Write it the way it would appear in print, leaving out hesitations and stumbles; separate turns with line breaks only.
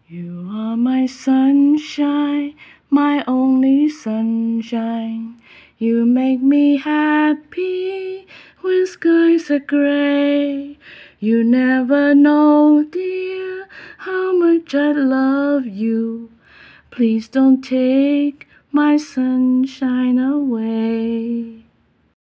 You are my sunshine, my only sunshine. You make me happy when skies are gray. You never know, dear, how much I love you. Please don't take my sunshine away.